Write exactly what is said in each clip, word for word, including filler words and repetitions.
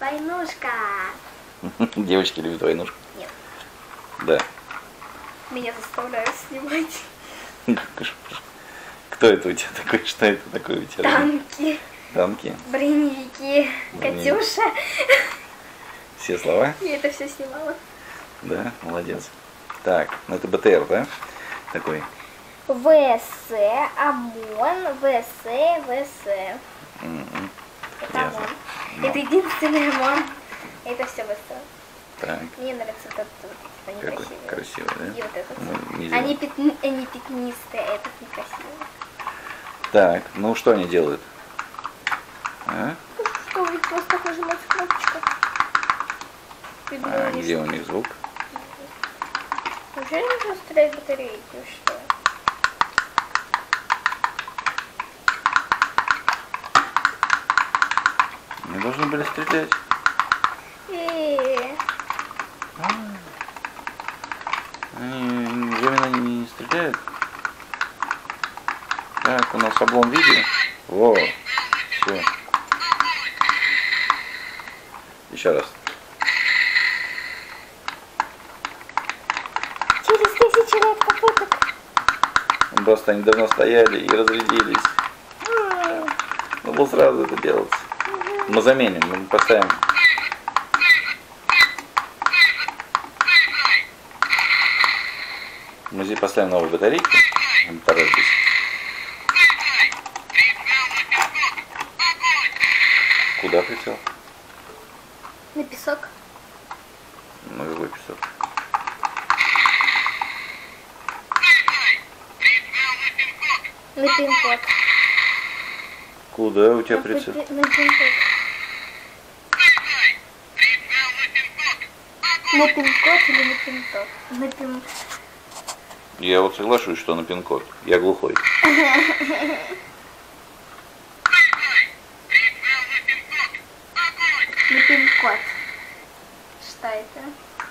Войнушка. Девочки любят войнушку? Нет. Да. Меня заставляют снимать. Кто это у тебя такой? Что это такое у тебя? Танки. Танки? Броневики. Броневики. Катюша. Все слова? Я это все снимала. Да, молодец. Так, ну это БТР, да? Такой. ВС, ОМОН, ВС, ВС. М-м. Это Ясно. ОМОН. Ну. Это единственный ОМОН. Это все ВС. Так, Мне нравится этот, они какой красивые. красивый, да? И вот этот. Ну, не Они, делают. пятни, они пятнистые, а этот некрасивый. Так, ну что они делают? А? Что, ведь просто так нажимать кнопочку? А где у них звук? Неужели нужно стрелять батарейки? Что? Мы должны были стрелять. И Они, неужели они не стреляют? Так, у нас облом видео. Во, все. Еще раз. через тысячу лет попыток. Просто они давно стояли и разрядились. Надо было сразу это делать. Мы заменим, мы поставим. Мы здесь поставим новые батарейки. Второй здесь. Куда прицел? На песок. На какой песок? На пин-код. Куда у тебя На прицел? пи- На пин-код. На пин-код или на пин-код? На пин... Я вот соглашусь, что на пин-код. Я глухой. На пин-код. Что это?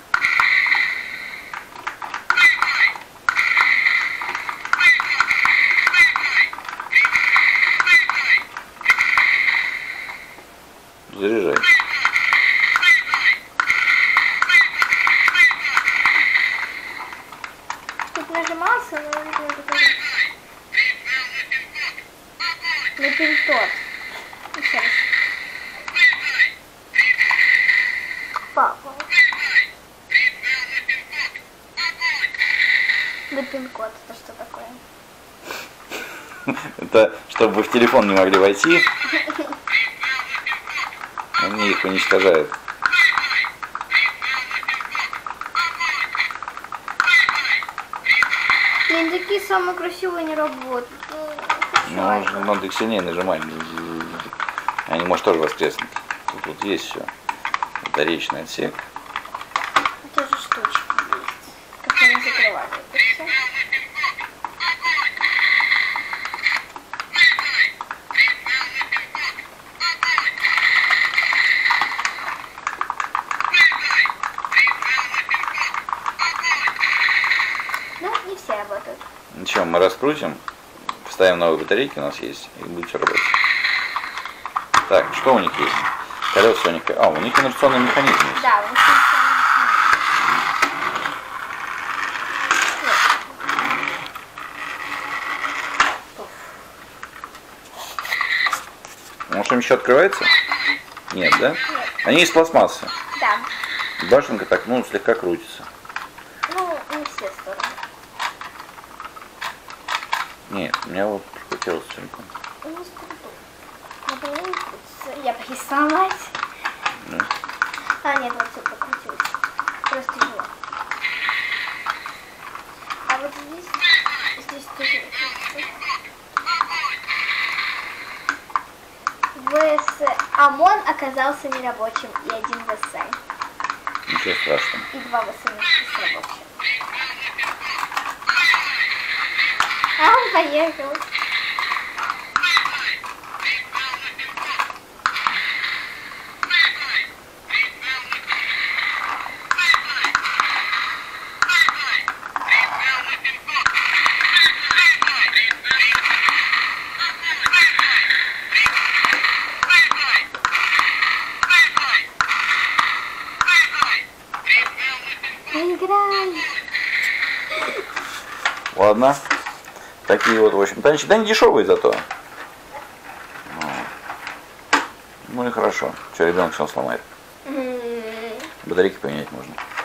Заряжай. Тут нажимался, но не знаю, как это. На пин-код. Еще раз. Папа. На пин-код. Это что такое? Это чтобы вы в телефон не могли войти. Они их уничтожают. Блин, такие самые красивые не работают. Ну, надо их сильнее нажимать. Они, может, тоже воскреснут. Тут, тут есть все. Батареечный отсек. Это же штучки есть. Как они закрывают это все. Ну, не все работают. Ничего, мы раскрутим, вставим новые батарейки, у нас есть, и будет все работать. Так, что у них есть? Колеса у них. А, у них инерционный механизм есть. Да, у нас Может, им еще открывается? Нет, да? Нет. Они из пластмассы. Да. Башенка так, ну, слегка крутится. Ну, не все стороны. Нет, у меня вот прокрутилось целиком. Ну, с трудом. Например, не крутится. Я боюсь сломать. Да. А, нет, вот все прокрутилось. Просто тяжело. А вот здесь, здесь тоже крутится. ВС ОМОН оказался нерабочим, и один ВС. Ничего страшного. И два ВС не сработали. А, он поехал. Играй. Ладно. Такие вот, в общем, танчики. Да не дешевые зато. Ну и хорошо. Что, ребенок что сломает? М, Батарейки поменять можно.